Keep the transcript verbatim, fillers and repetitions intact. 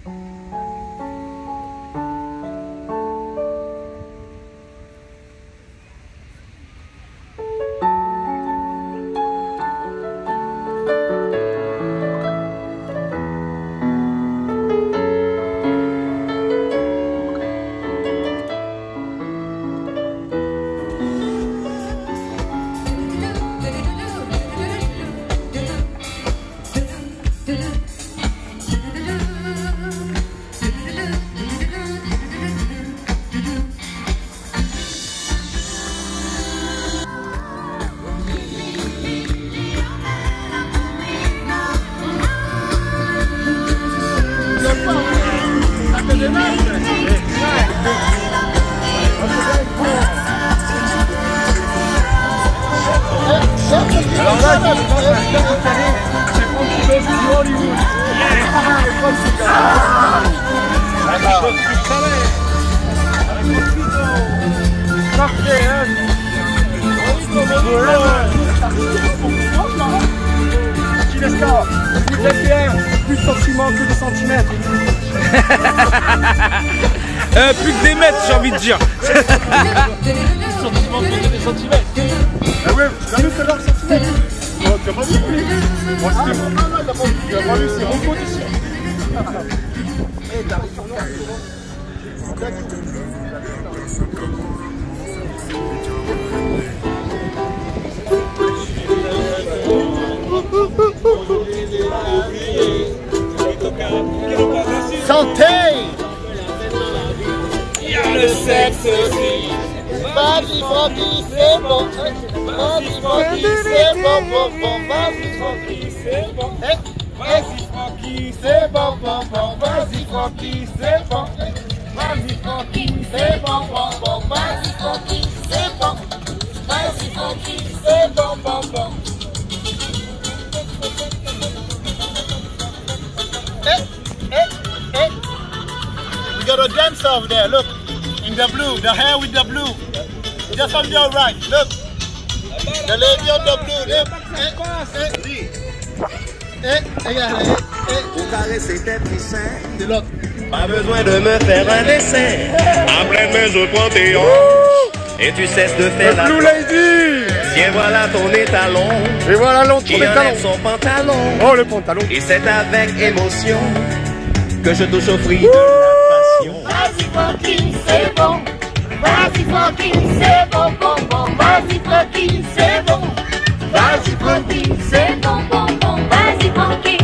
Alors là, c'est Frankie Goes to Hollywood. Vous êtes bien, plus de sentiments que de centimètres. euh, plus que des mètres, j'ai envie de dire. Plus de sentiments que des centimètres. Ah ouais, tu as vu tout à l'heure centimètres. Oh, tu n'as pas vu, oui. Moi, c'était mon maman, t'as pas vu. Tu n'as pas vu, c'est mon condition. Eh, t'arrives sur moi. Santé! Il y a le sexe aussi. Vas-y, Francky, c'est bon. Vas-y, Francky, c'est bon, bon, bon. Vas-y, Francky, c'est bon. Vas-y, Francky, c'est bon, bon, bon. Vas-y, Francky, c'est bon. Vas-y, Francky, c'est bon, bon, bon. Vas-y, Francky, c'est bon. Vas-y, Francky, c'est bon, bon, bon. Hey, hey, hey. We got a dancer over there, look. In the blue, the hair with the blue. Just on your right, look. The lady on the blue, look. Hey, hey, hey, hey, hey. Pour caresser tes frissons, C'est l'autre. pas besoin de me faire un dessin. En pleine main, je prends tes hanches. Et tu cesses de faire la Blue Lady. Tiens, voilà ton étalon. Et voilà l'autre Qui étalon. enlève son pantalon. Oh, le pantalon. Et c'est avec émotion que je touche au fruit de la passion. Vas-y, Francky, c'est bon. Vas-y, Francky, c'est bon, bon, bon. Vas-y, Francky, c'est bon. Vas-y, Francky, c'est bon, bon, bon. Vas-y, Francky.